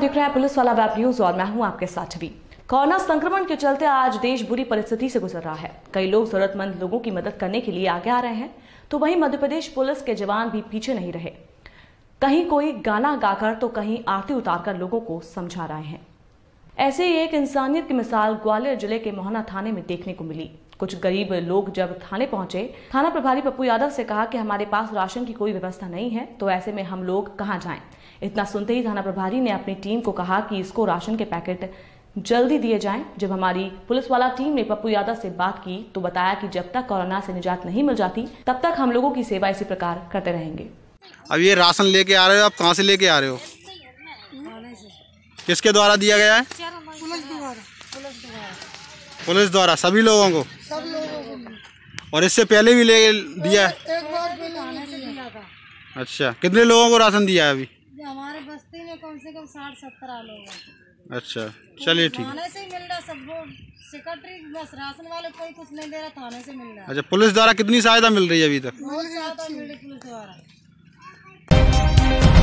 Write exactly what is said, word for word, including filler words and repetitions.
देख रहे हैं पुलिस वाला वेब न्यूज और मैं हूं आपके साथ छवि। कोरोना संक्रमण के चलते आज देश बुरी परिस्थिति से गुजर रहा है। कई लोग जरूरतमंद लोगों की मदद करने के लिए आगे आ रहे हैं, तो वहीं मध्य प्रदेश पुलिस के जवान भी पीछे नहीं रहे। कहीं कोई गाना गाकर तो कहीं आरती उतारकर लोगों को समझा रहे हैं। ऐसे ही एक इंसानियत की मिसाल ग्वालियर जिले के मोहना थाने में देखने को मिली। कुछ गरीब लोग जब थाने पहुंचे, थाना प्रभारी पप्पू यादव से कहा कि हमारे पास राशन की कोई व्यवस्था नहीं है, तो ऐसे में हम लोग कहां जाएं। इतना सुनते ही थाना प्रभारी ने अपनी टीम को कहा कि इसको राशन के पैकेट जल्दी दिए जाएं। जब हमारी पुलिस वाला टीम ने पप्पू यादव से बात की तो बताया कि जब तक कोरोना से निजात नहीं मिल जाती तब तक हम लोगों की सेवा इसी प्रकार करते रहेंगे। अब ये राशन लेके आ रहे हो, आप कहाँ से लेके आ रहे हो? किसके द्वारा दिया गया है? पुलिस द्वारा। पुलिस द्वारा सभी लोगों को? सब लोगों को। और इससे पहले भी ले दिया है? एक बार पहले आने से दिया था। अच्छा, कितने लोगों को राशन दिया है अभी? हमारे बस्ती में कम से कम साठ सत्तर लोग हैं। अच्छा, चलिए ठीक। थाने से ही मिल रहा सबको, सेक्रेटरी बस राशन वाले कोई कुछ नहीं दे रहा, थाने से मिल रहा। अच्छा, पुलिस द्वारा कितनी सहायता मिल रही है अभी तक? बहुत सहायता मिल रही पुलिस द्वारा।